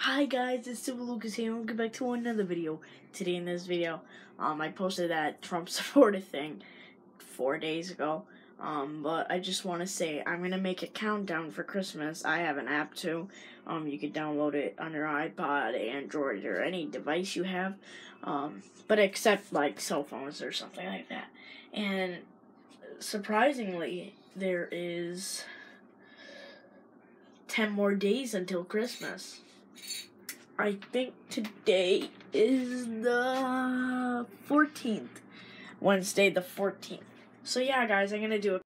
Hi guys, it's Super Lucas here, and welcome back to another video. Today in this video, I posted that Trump supporter thing 4 days ago. But I just want to say I'm gonna make a countdown for Christmas. I have an app too. You can download it on your iPod, Android, or any device you have. But except like cell phones or something like that. And surprisingly, there is 10 more days until Christmas. I think today is the 14th. Wednesday the 14th. So yeah, guys, I'm gonna do a